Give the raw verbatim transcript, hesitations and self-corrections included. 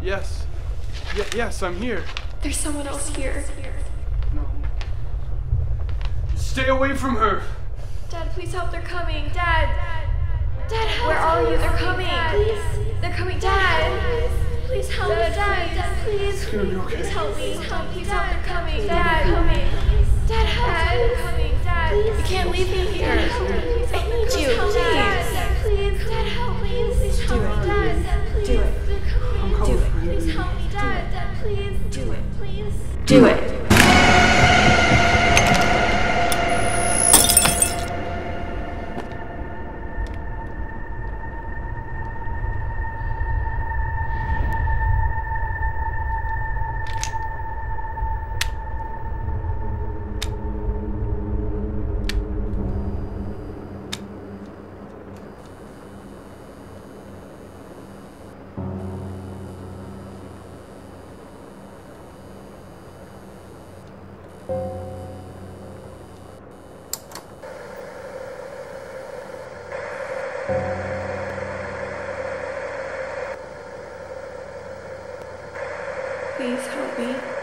Yes. Y yes, I'm here. There's someone else here. No. Stay away from her. Dad, please help. They're coming. Dad. Dad, help. Where are you? They're coming. Please. They're coming. Dad. Please help. Dad, Dad, please. It's gonna be okay. Please help me. Help. Please help. They're coming. Dad, coming. Dad, help. They're coming. Dad. You can't leave me here. I need you. Please. Please. Dad, help. Please. Please help. Dad. Do it. I'm coming for you. Please help me. Dad. Dad, please. Do it. Please. Do it. Please help me.